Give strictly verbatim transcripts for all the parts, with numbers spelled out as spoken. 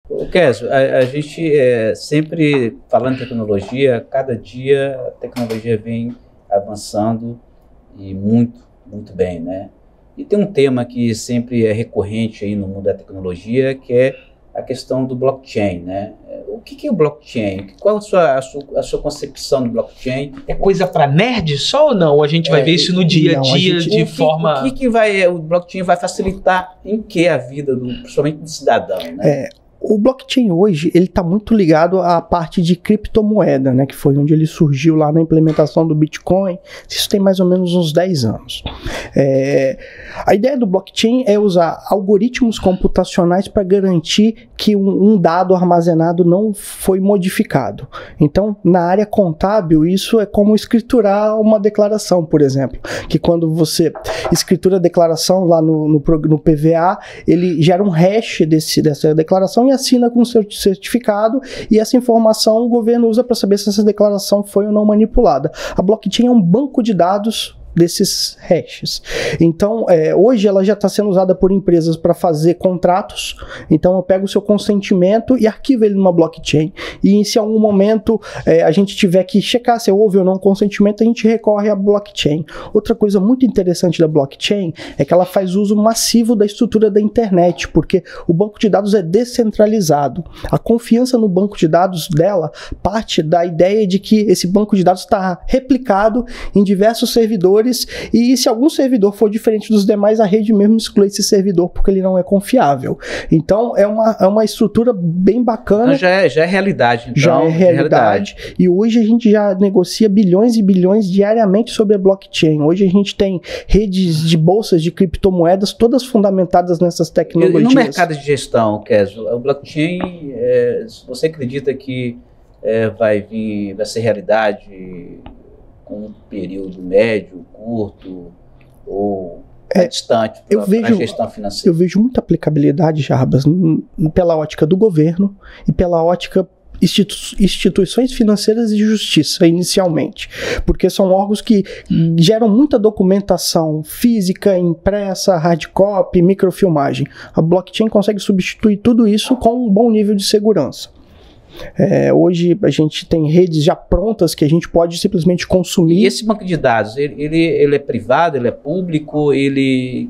O Kézio, a, a gente é, sempre falando de tecnologia, cada dia a tecnologia vem avançando e muito, muito bem, né? E tem um tema que sempre é recorrente aí no mundo da tecnologia, que é a questão do blockchain, né? O que, que é o blockchain? Qual a sua, a sua, a sua concepção do blockchain? É coisa para nerd só ou não? Ou a gente vai é, ver isso no dia a dia gente, de o que, forma... O que, que vai, o blockchain vai facilitar em que a vida, do, principalmente do cidadão, né? É. O blockchain hoje, ele está muito ligado à parte de criptomoeda, né, que foi onde ele surgiu lá na implementação do Bitcoin. Isso tem mais ou menos uns dez anos. É, a ideia do blockchain é usar algoritmos computacionais para garantir que um, um dado armazenado não foi modificado. Então, na área contábil, isso é como escriturar uma declaração, por exemplo, que quando você escritura a declaração lá no, no, no P V A, ele gera um hash desse, dessa declaração e assina com seu certificado, e essa informação o governo usa para saber se essa declaração foi ou não manipulada. A blockchain é um banco de dados desses hashes. Então, é, hoje ela já está sendo usada por empresas para fazer contratos. Então, eu pego o seu consentimento e arquivo ele numa blockchain. E se em algum momento é, a gente tiver que checar se houve ou não consentimento, a gente recorre à blockchain. Outra coisa muito interessante da blockchain é que ela faz uso massivo da estrutura da internet, porque o banco de dados é descentralizado. A confiança no banco de dados dela parte da ideia de que esse banco de dados está replicado em diversos servidores, e se algum servidor for diferente dos demais, a rede mesmo exclui esse servidor porque ele não é confiável. Então é uma, é uma estrutura bem bacana. Então já é, já é realidade. Então, já é realidade. realidade. E hoje a gente já negocia bilhões e bilhões diariamente sobre a blockchain. Hoje a gente tem redes de bolsas de criptomoedas todas fundamentadas nessas tecnologias. E no mercado de gestão, Kézio, o blockchain, é, você acredita que é, vai vir, vai ser realidade com um período médio, curto ou é, distante para a gestão financeira? Eu vejo muita aplicabilidade, Jarbas, pela ótica do governo e pela ótica institu instituições financeiras e justiça, inicialmente, porque são órgãos que geram muita documentação física, impressa, hard copy, microfilmagem. A blockchain consegue substituir tudo isso com um bom nível de segurança. É, hoje a gente tem redes já prontas que a gente pode simplesmente consumir. E esse banco de dados, ele, ele, ele é privado, ele é público, ele...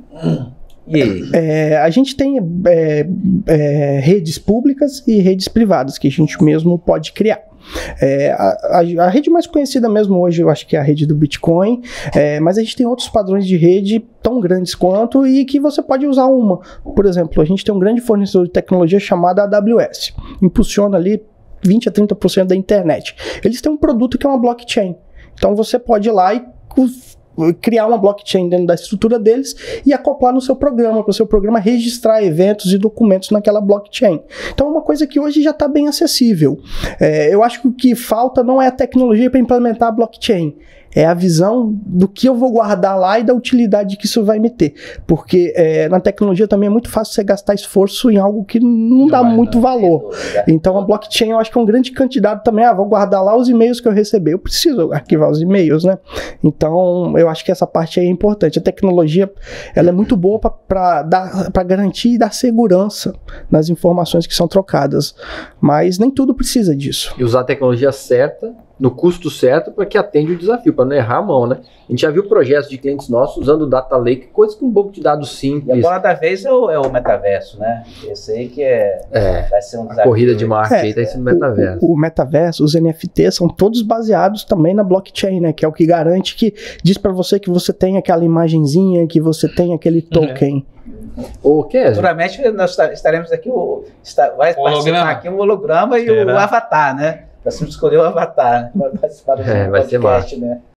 E aí? É, a gente tem é, é, redes públicas e redes privadas que a gente mesmo pode criar. É, a, a, a rede mais conhecida mesmo hoje, eu acho que é a rede do Bitcoin, é, mas a gente tem outros padrões de rede tão grandes quanto e que você pode usar uma. Por exemplo, a gente tem um grande fornecedor de tecnologia chamado A W S, impulsiona ali vinte a trinta por cento da internet. Eles têm um produto que é uma blockchain, então você pode ir lá e criar uma blockchain dentro da estrutura deles e acoplar no seu programa, para o seu programa registrar eventos e documentos naquela blockchain. Então é uma coisa que hoje já está bem acessível. É, eu acho que o que falta não é a tecnologia para implementar a blockchain, é a visão do que eu vou guardar lá e da utilidade que isso vai me ter. Porque é, na tecnologia também é muito fácil você gastar esforço em algo que não, não dá muito não, valor. Então a blockchain eu acho que é um grande candidato também. Ah, vou guardar lá os e-mails que eu recebi. Eu preciso arquivar os e-mails, né? Então eu acho que essa parte aí é importante. A tecnologia ela é muito boa para garantir e dar segurança nas informações que são trocadas. Mas nem tudo precisa disso. E usar a tecnologia certa, no custo certo, para que atende o desafio, para não errar a mão, né? A gente já viu projetos de clientes nossos usando o Data Lake, coisas com um banco de dados simples. E a bola da vez é o, é o metaverso, né? Esse aí que é, é vai ser um desafio. A corrida de marca aí é, tá em cima do metaverso. O, o metaverso, os N F Ts são todos baseados também na blockchain, né? Que é o que garante que diz para você que você tem aquela imagenzinha, que você tem aquele token. Uhum. O que é? Futuramente nós estaremos aqui, o, está, vai participar aqui um holograma e o, o avatar, né? Nós temos que escolher o avatar, né? Para participar do é, vai podcast, ser né?